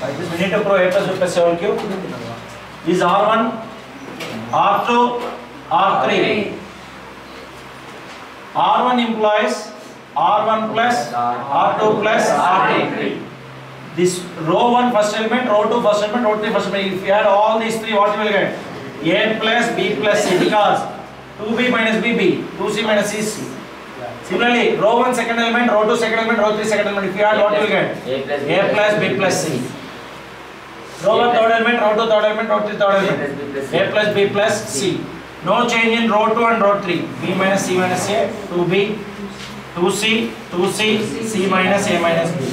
Like this, we need to prove A plus B plus C whole cube is R1, R2, R3. R1 implies R1 plus R2 plus R3. This row 1 first element, row 2 first element, row 3 first element. If you add all these three, what you will get? A plus B plus C, because 2B minus BB, 2C minus CC. Similarly, row 1 second element, row 2 second element, row 3 second element. If you add, what you will get? A plus B plus C. Row 1 third element, row 2 third element, row 3 third element. A plus B plus C. No change in row 2 and row 3. B minus C minus A, 2B, 2C, 2C, C minus A minus B.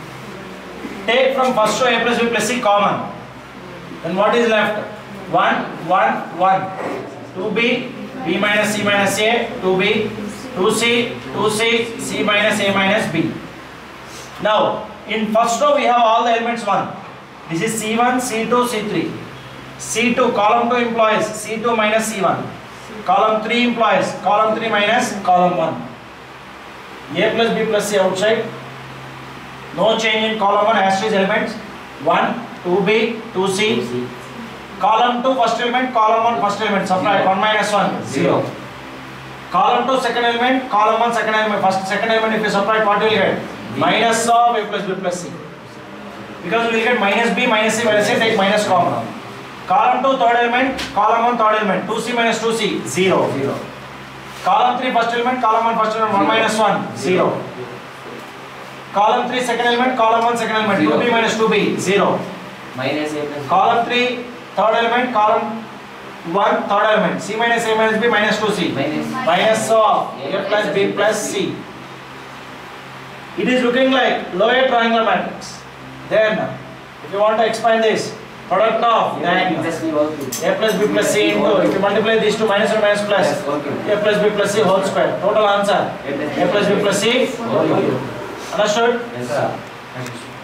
Take from first row A plus B plus C common. Then what is left? 1, 1, 1. 2B, B minus C minus A, 2B, 2C, 2C, C minus A minus B. Now, in first row we have all the elements 1. This is C1, C2, C3. C2, column 2 implies C2 minus C1. Column 3 implies column 3 minus column 1. A plus B plus C outside. No change in column 1 as these elements. 1, 2B, 2C. Column 2 first element, column 1 first element. Subtract 1 minus 1, 0. Column 2 second element, column 1 second element. First second element, if you subtract, what you will get? Minus of A plus B plus C. Because we will get minus B, minus C, minus A, take minus common. Column 2 third element, column 1 third element. 2C minus 2C, 0. Column 3 first element, column 1 first element, 1 minus 1, 0. Column 3 second element, column 1 second element, 2B minus 2B, 0. Minus A plus. Column 3 third element, column 1 third element, C minus A minus B minus 2C. Minus of A plus B plus C. It is looking like lower triangular matrix. Then, if you want to expand this, product of diagonal. A plus B plus C into, if you multiply these two, minus or minus plus, A plus B plus C whole square. Total answer, A plus B plus C whole cube. Understood? Yes, sir.